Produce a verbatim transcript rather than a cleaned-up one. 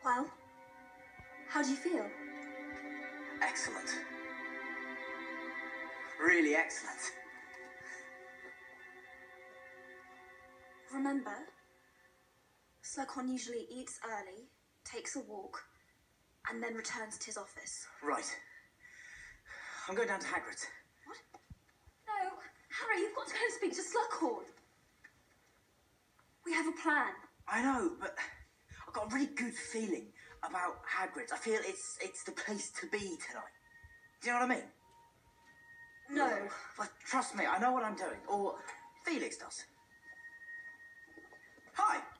Well, how do you feel? Excellent. Really excellent. Remember, Slughorn usually eats early, takes a walk, and then returns to his office. Right. I'm going down to Hagrid's. What? No, Harry, you've got to go and speak to Slughorn. We have a plan. I know, but I've got a really good feeling about Hagrid's. I feel it's it's the place to be tonight. Do you know what I mean? No. Well, trust me, I know what I'm doing. Or Felix does. Hi.